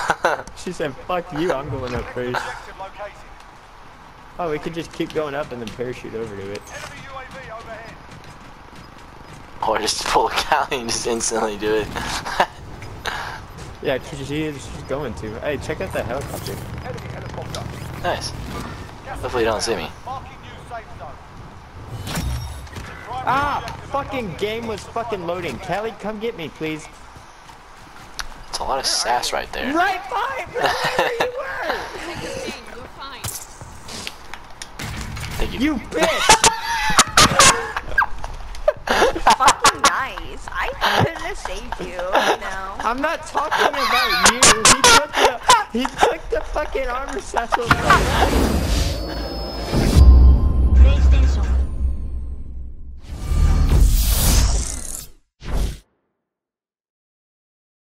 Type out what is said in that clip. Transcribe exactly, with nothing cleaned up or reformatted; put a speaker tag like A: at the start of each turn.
A: She said, fuck you, I'm going up first. Oh, we could just keep going up and then parachute over to it.
B: Or just pull a Callie and just instantly do it.
A: Yeah, she is she's going to. Hey, check out that helicopter.
B: Nice. Hopefully you don't see me.
A: Ah! Fucking game was fucking loading. Callie, come get me, please.
B: It's a lot of sass right there.
A: Right by! Right where you were!
B: Thank you.
A: You bitch!
C: Fucking nice. I couldn't have saved you, you know.
A: I'm not talking about you. He took the, he took the fucking armor satchel from me.